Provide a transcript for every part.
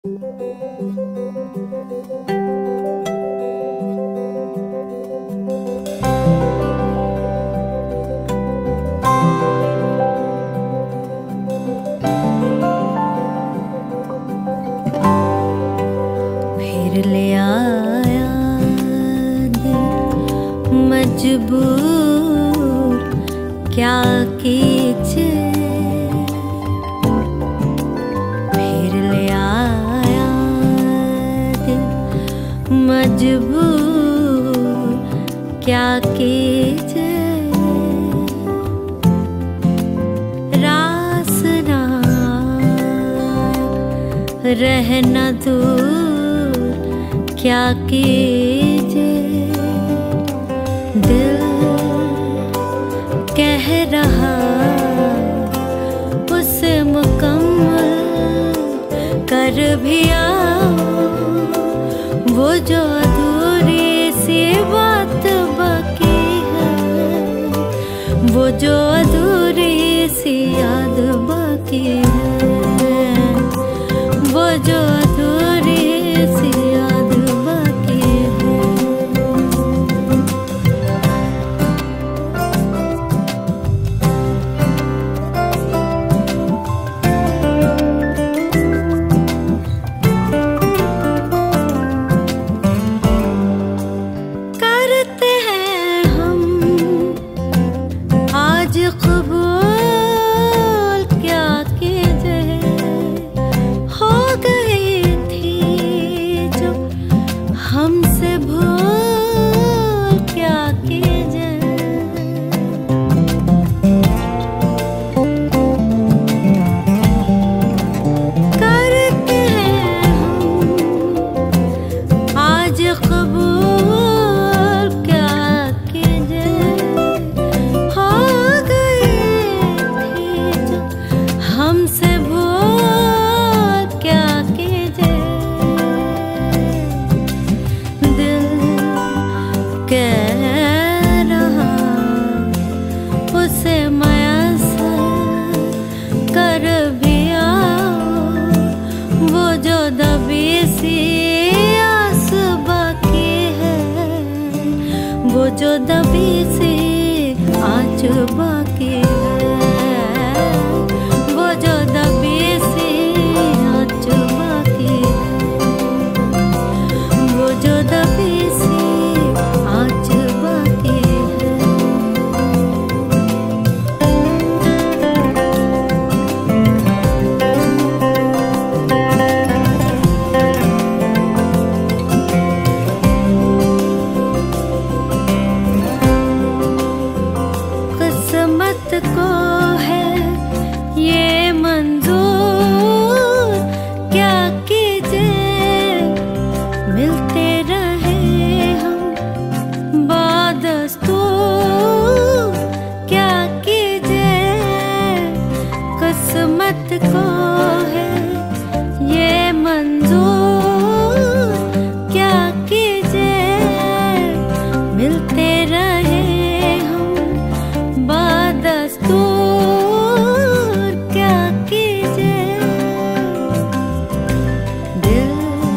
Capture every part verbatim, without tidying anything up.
फिर ले आया दिल मजबूर, क्या कीजिए। फिर ले आया दिल मजबूर, क्या कीजिए। रास ना रहना दूर, क्या कीजिए। दिल कह रहा उसे मुकम्मल कर भी आओ, वो जो अधूरी सी बात बाकी है, वो जो अधूरी सी याद बाकी है, वो जो अधूरी सी याद बाकी है। करते हैं हम आज कबूल, क्या कीजिए। हो गई थी जो हमसे भूल, क्या कीजिए। करते हैं हम आज कबूल, क्या कीजिए। हो गई थी जो हमसे भूल, क्या कीजिए। दिल कह रहा उसे मयसर कर भी आओ, वो जो दबी सी आस बाकी है, वो जो दबी सी आँच बाकी है, वो जो दबी सी आँच बाकी है, वो जो दबी सी आँच बाकी है। किस्मत को है ये मंजूर, क्या कीजिए। मिलते रहे हम बादस्तूर, क्या कीजिए। किस्मत को है ये मंजूर, क्या कीजिए। मिलते रहे हम बादस्तूर, क्या कीजिए। दिल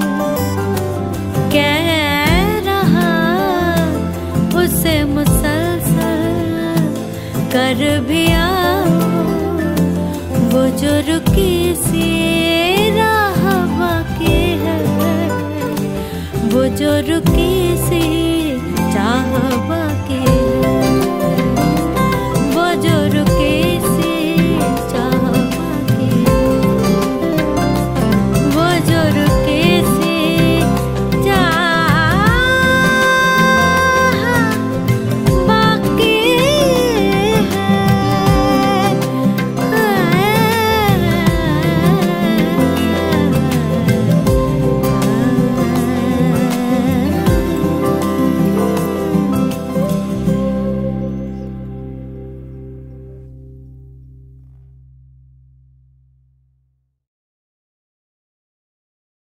कह रहा उसे मुसलसल कर भी आओ, वो जो रुकी सी राह बाकी है, वो जो रुकी